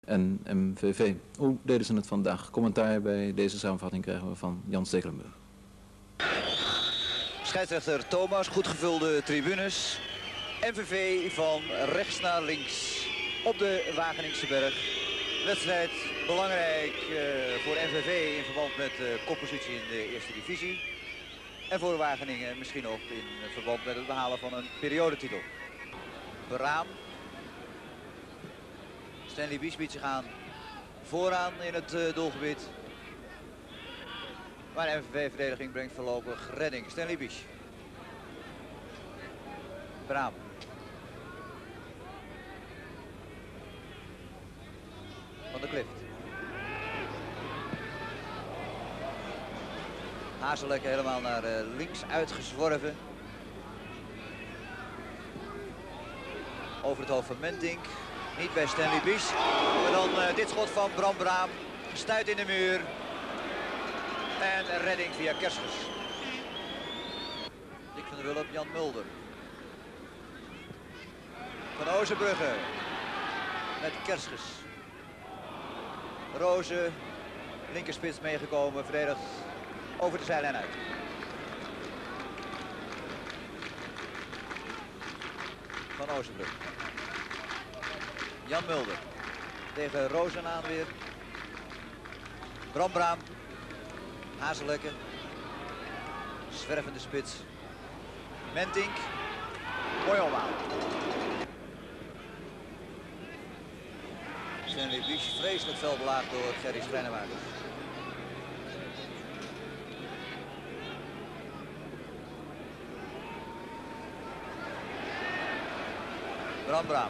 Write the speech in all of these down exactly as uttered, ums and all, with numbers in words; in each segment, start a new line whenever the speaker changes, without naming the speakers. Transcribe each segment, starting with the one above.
en M V V. Hoe deden ze het vandaag? Commentaar bij deze samenvatting krijgen we van Jan Stekelenburg.
Scheidsrechter Thomas, goed gevulde tribunes. M V V van rechts naar links op de Wageningse berg. Wedstrijd belangrijk uh, voor M V V in verband met de koppositie in de eerste divisie. En voor Wageningen misschien ook in verband met het behalen van een periodetitel. Braam. Stanley Bies biedt zich aan vooraan in het uh, doelgebied. Maar de M V V-verdediging brengt voorlopig redding. Stanley Bies. Braam. Van de Klift. Hazeleke helemaal naar uh, links uitgezworven. Over het hoofd van Mentink. Niet bij Stanley Bies. Maar dan uh, dit schot van Bram Braam. Gestuit in de muur. En een redding via Kerschers. Dick van der Wulp, Jan Mulder. Van Ozenbrugge. Met Kerschers. Rozen, linkerspits meegekomen, verdedigd over de zijlijn uit. Van Ozenbrugge. Jan Mulder tegen Rozen aan weer. Bram Braam. Hazeleke. Zwervende spits. Mentink. Mooi omhaal. Stanley Bies vreselijk fel belaagd door Gerry Schrijnemaker. Bram Braam.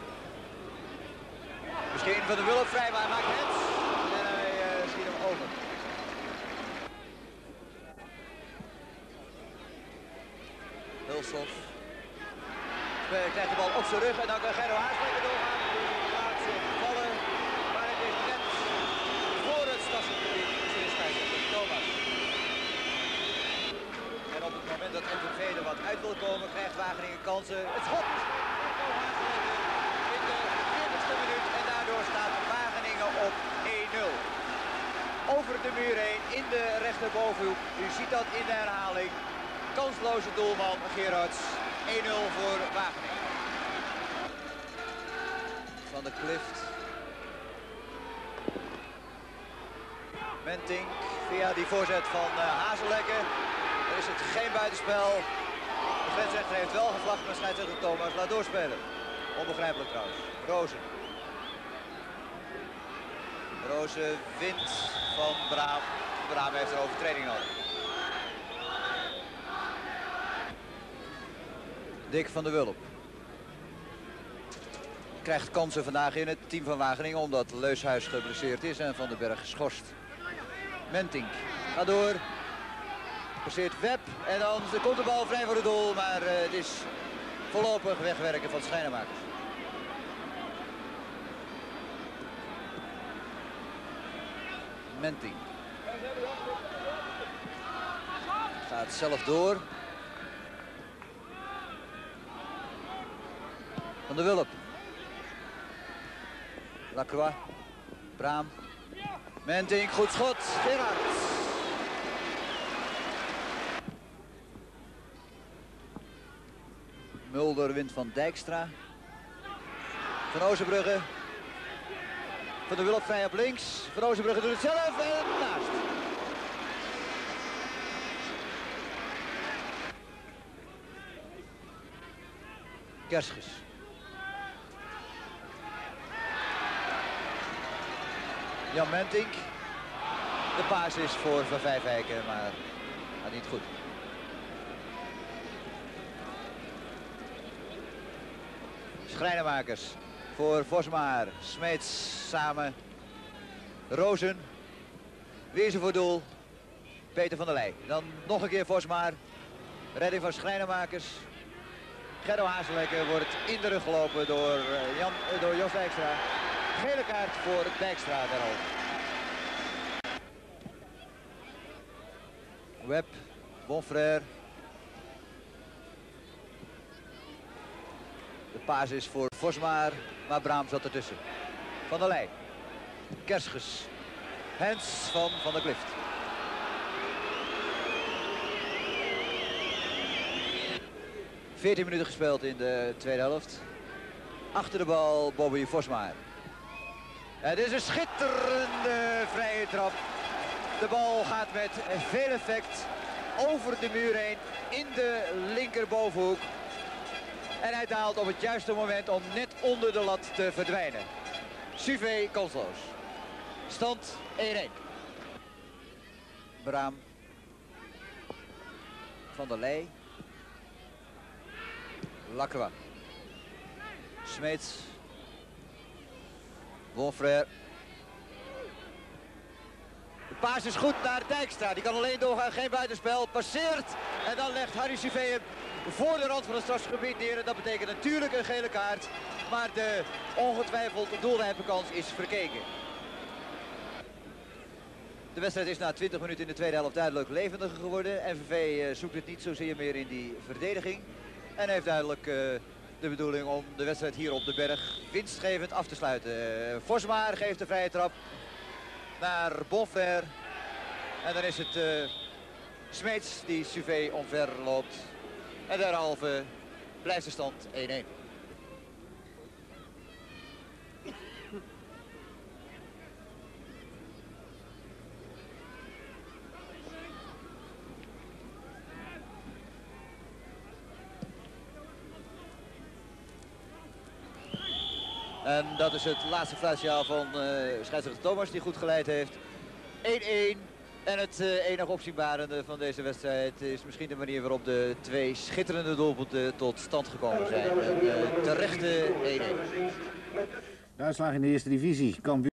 Misschien van de Wulp vrij, maar hij maakt het. En hij uh, schiet hem over. Hulshoff. Krijgt de bal op zijn rug en dan kan Gerdo Haaslekker doorgaan. Die laat zich vallen. Maar het is net voor het stadsgebied. Misschien scheidsrechter Thomas. En op het moment dat M V V er wat uit wil komen, krijgt Wageningen kansen. Het schot is in de veertigste minuut. En daardoor staat Wageningen op één nul. Over de muur heen in de rechterbovenhoek. U ziet dat in de herhaling. Kansloze doelman Gerards. één nul voor Wageningen. Van de Klift. Mentink via die voorzet van uh, Hazeleke. Er is het geen buitenspel. De grensrechter heeft wel gevlacht, maar scheidsrechter Thomas laat doorspelen. Onbegrijpelijk trouwens. Rozen. Rozen wint van Braam. Braam heeft een overtreding nodig. Dick van der Wulp. Krijgt kansen vandaag in het team van Wageningen omdat Leushuis geblesseerd is en Van den Berg geschorst. Mentink gaat door. Passeert Web en dan komt de bal vrij voor het doel, maar uh, het is voorlopig wegwerken van Schijnenmakers. Mentink. Gaat zelf door. Van der Wulp. Lacroix. Braam. Mentink, goed schot. Gerard. Mulder wint van Dijkstra. Van Ozenbrugge. Van der Wulp vrij op links. Van Ozenbrugge doet het zelf en naast. Kerschers. Jan Mentink. De paas is voor Van Vijfwijken, maar gaat niet goed. Schrijnemakers voor Vosmaar. Smeets samen. Rozen. Weer ze voor doel. Peter van der Leij. Dan nog een keer Vosmaar. Redding van Schrijnemakers. Gerdo Hazeleke wordt in de rug gelopen door, uh, Jan, uh, door Jos Dijkstra. Gele kaart voor Dijkstra daarover. Web, Bonfrère. De paas is voor Vosmaar, maar Braam zat ertussen. Van der Leij. Kerschus. Hens van Van der Klift. veertien minuten gespeeld in de tweede helft. Achter de bal Bobby Vosmaer. Het is een schitterende vrije trap. De bal gaat met veel effect over de muur heen in de linkerbovenhoek. En hij daalt op het juiste moment om net onder de lat te verdwijnen. Suvé kansloos. Stand één-één. Braam. Van der Leij. Lacroix. Smeets. Bonfrère. De paas is goed naar Dijkstra. Die kan alleen doorgaan, geen buitenspel. Passeert. En dan legt Harry Suvé hem voor de rand van het strafgebied neer. En dat betekent natuurlijk een gele kaart. Maar de ongetwijfeld doelrijpe kans is verkeken. De wedstrijd is na twintig minuten in de tweede helft duidelijk levendiger geworden. N V V zoekt het niet zozeer meer in die verdediging. En heeft duidelijk uh, de bedoeling om de wedstrijd hier op de berg winstgevend af te sluiten. Uh, Vosmaer geeft de vrije trap naar Bonfrère. En dan is het uh, Smeets die Suvé omver loopt. En derhalve blijft de stand één-één. En dat is het laatste fluitsignaal van uh, scheidsrechter Thomas die goed geleid heeft. één-één. En het uh, enige opzienbarende van deze wedstrijd is misschien de manier waarop de twee schitterende doelpunten tot stand gekomen zijn. Een uh, terechte één-één.
De uitslag in de eerste divisie. Cambuur